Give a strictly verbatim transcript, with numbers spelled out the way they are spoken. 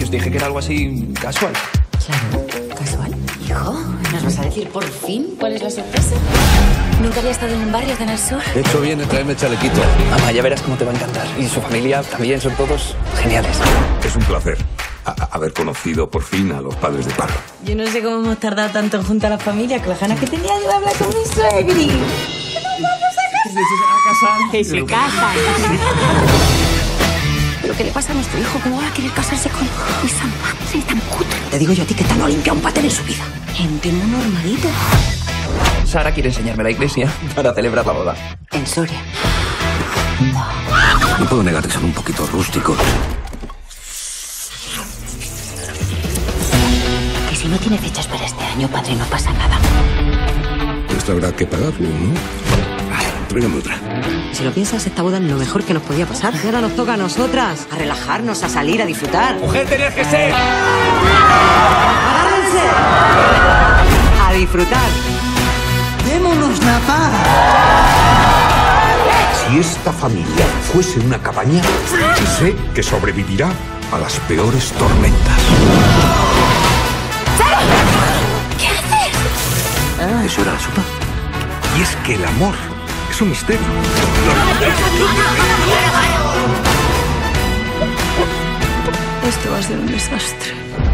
os dije que era algo así casual. Claro, casual. Hijo, ¿nos vas a decir por fin cuál es la sorpresa? Nunca había estado en un barrio tan al sur. He hecho bien en traerme chalequito. Mamá, ya verás cómo te va a encantar. Y su familia también, son todos geniales. Es un placer a- a- haber conocido por fin a los padres de Pablo. Yo no sé cómo hemos tardado tanto en juntar a la familia, con las ganas que tenía yo de hablar con mi suegri. ¡Nos vamos a casar! ¡Que se casan! ¿Pero qué le pasa a nuestro hijo? ¿Cómo va a querer casarse con esa madre tan cutre? Te digo yo a ti que tan no limpia un patel en su vida. Gente muy normalita. Sara quiere enseñarme la iglesia para celebrar la boda. En Soria. No puedo negar que son un poquito rústicos. Que si no tiene fechas para este año, padre, no pasa nada. Esto habrá que pagarlo, ¿no? Ay, tráigame otra. Si lo piensas, esta boda es lo mejor que nos podía pasar. Y ahora nos toca a nosotras, a relajarnos, a salir, a disfrutar. ¡Mujer, tenías que ser! ¡Agárrense! A disfrutar. ¡Démonos la paz! Si esta familia fuese una cabaña, sé que sobrevivirá a las peores tormentas. ¿Eso era la sopa? Y es que el amor es un misterio. Esto va a ser un desastre.